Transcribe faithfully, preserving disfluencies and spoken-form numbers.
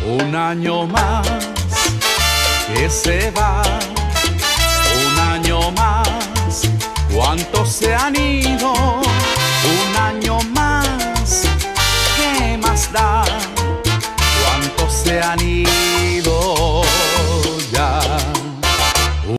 Un año más que se va, un año más, ¿cuántos se han ido? Un año más, ¿qué más da? ¿Cuántos se han ido?